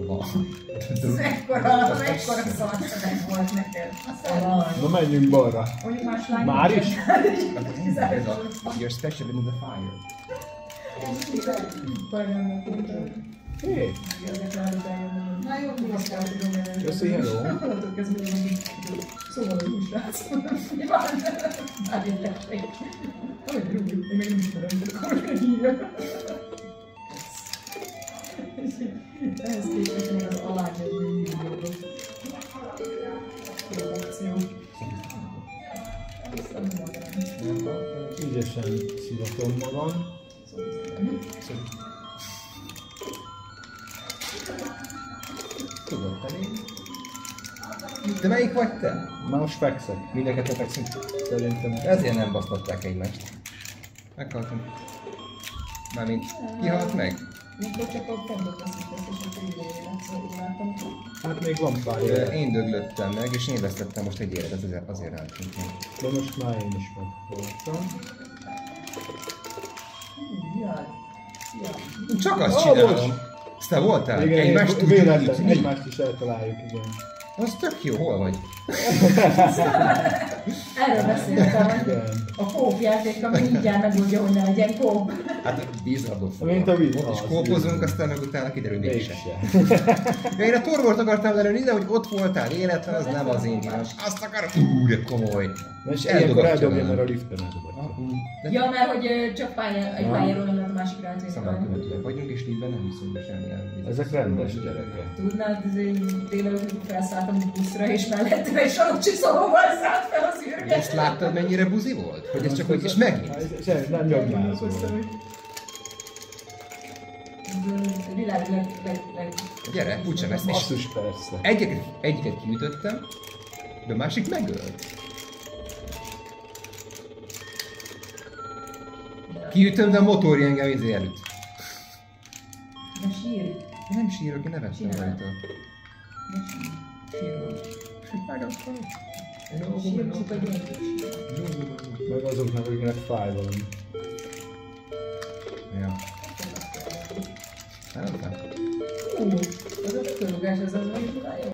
van. Ez ekkora szarszöveg volt neked. Na menjünk balra. Már is? You're special in the fire. Hé! Köszi, hello! Szóval az új srác. Mi van? Már érdekség. Ahogy rúgjuk, én még nem ismerem, de akkor hívjam. Ehhez képest még az alágyazó hívjódok. Jó akció. Aztán nem mondanám. Ügyesen szivatom magam. Tudod, te még? De melyik vagy te? Már most fekszek. Mindenket fekszünk. Szerintem. Ezért nem basztatták egymást. Meghaltunk. Mármint kihalt meg? Mikor csak a fendot veszített, és akkor így életszóval. Hát még van pár élet. Én döglöttem meg, és én vesztettem most egy életet, azért álltunk meg. De most már én is megvoltam. Csak azt csinálom. Ezt te voltál? Igen, egymást tudjuk véletlen, ütni? egymást is eltaláljuk, igen. Az tök jó, hol vagy? Erről beszéltem, hogy Igen. a kópjáték, ami mindjárt megoldja, hogy ne legyen kóp. Hát vízradó fogva. Mint a víz. És kópozunk, aztán meg utána kiderül mégse. Mégse. Ja, én a torvort akartam lelőni, de hogy ott voltál életlen, az nem az én hibám. Azt akarom. De komoly. És eldobatja ilyenkor eldobja, velem. mert a liften eldobatja. Ja, mert hogy csak egy pályáról nem lehet a másikra átvinni. Szabálykövetőek vagyunk, és liftben nem viszünk be semmilyen. Ezek rendes gyerekek. Tudnád, délelőtt felszálltam a buszra, és mellettem egy sarokcsi szalóval szállt fel az De űrge. ezt láttad, mennyire buzi volt? Hogy ez csak hogy, és megint? Semmi, nem nyomjázol. Világ Gyere, úgysem ezt. És Basszus persze. egyiket kiütöttem, de a másik megölt. Kiütöm, de a motorja engem előtt. Ne sírj. Nem sírok, én nevettem rajta. Ne sírj. Sírok. Megadtam. Sírj, csak a gyerek. Meg azoknak, akiknek fáj valami. Ja. Nem fáj. Az a körugás, az mondjuk,